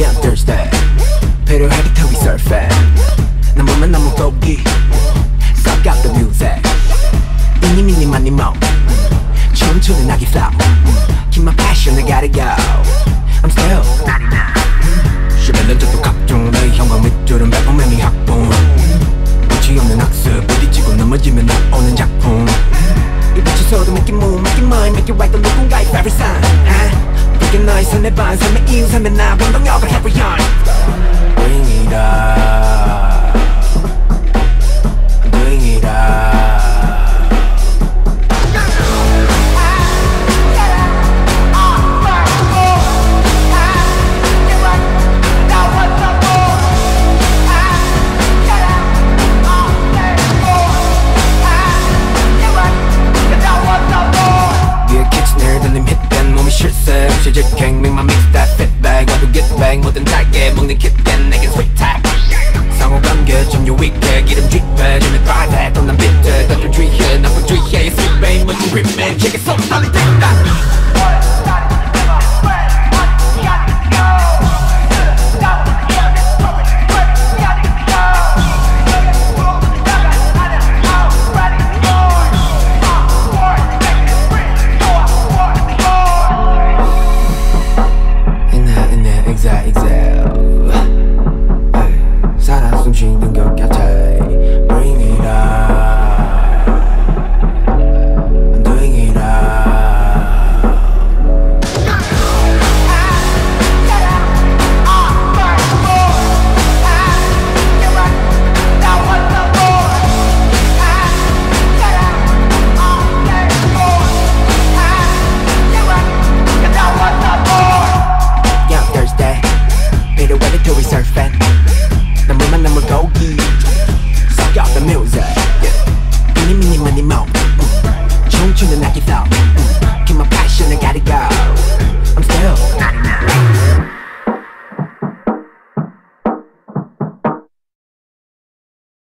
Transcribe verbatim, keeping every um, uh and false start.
Yeah, I'm thirsty. 필요하게 to be surfing. 난 보면 너무 고기. Suck out the music. 이니 미니 마니 모. 춤추는 아기 flow. Keep my passion, I gotta go. I'm still ninety-nine. 슈벨은 저도 각종 너의 형광 밑줄은 배포맨이 학봉. 끝이 없는 학습 부딪히고 넘어지면 나오는 작품. 이 빛이 서도 make it move, make it mine, make it right. 또 누군가의 favorite sign. 그게 너의 삶의 반, 삶의 이유, 삶의 나 원동력을 every yarn. Bring it up, bring it up. 실제 갱맹만 mix that fit bag 와도 get back 뭐든 달게 먹는 kitchen 내겐 sweet tag 상호관계 좀 유익해 기름 쥐배 주면 private 또 난 비트 너를 주의해 나쁜 주의해 sweet babe 뭐든 rimman 제게 손 떨리 댄다. Suck out the music. Mini mini money mo. 춤추는 아기 flow.